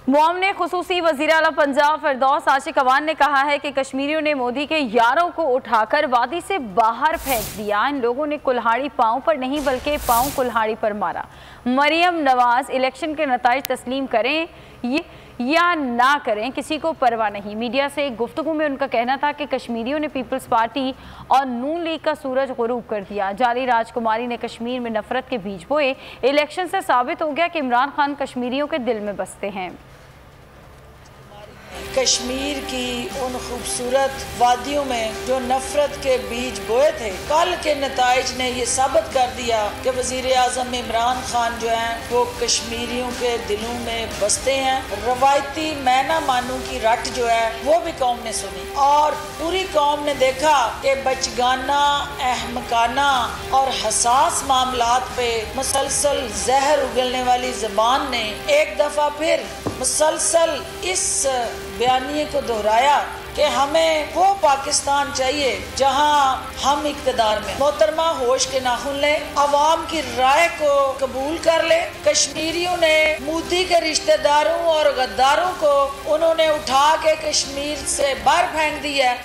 मुआवने ने खुसूसी वज़ीर आला पंजाब फिरदौस आशिक अवान ने कहा है कि कश्मीरियों ने मोदी के यारों को उठाकर वादी से बाहर फेंक दिया। इन लोगों ने कुल्हाड़ी पाँव पर नहीं बल्कि पाँव कुल्हाड़ी पर मारा। मरियम नवाज इलेक्शन के नताइज तस्लीम करें या ना करें, किसी को परवाह नहीं। मीडिया से एक गुफ्तगू में उनका कहना था कि कश्मीरियों ने पीपल्स पार्टी और नून लीग का सूरज गुरूब कर दिया। जाली राजकुमारी ने कश्मीर में नफरत के बीज बोए। इलेक्शन से साबित हो गया कि इमरान खान कश्मीरियों के दिल में बसते हैं। कश्मीर की उन खूबसूरत वादियों में जो नफरत के बीज बोए थे, कल के नताइज ने ये साबित कर दिया कि वजीर आजम इमरान खान जो हैं वो कश्मीरियों के दिलों में बसते हैं। रवायती मैं ना मानूं की रट जो है वो भी कौम ने सुनी और पूरी कौम ने देखा कि बचगाना, अहमकाना और हसास मामलात पे मुसलसल जहर उगलने वाली ज़बान ने एक दफ़ा फिर मुसलसल इस बयानिए को दोहराया कि हमें वो पाकिस्तान चाहिए जहां हम इक़्तिदार में। मोहतरमा होश के नाखून लें, अवाम की राय को कबूल कर ले। कश्मीरियों ने मोदी के रिश्तेदारों और गद्दारों को उन्होंने उठा के कश्मीर से बाहर फेंक दिया।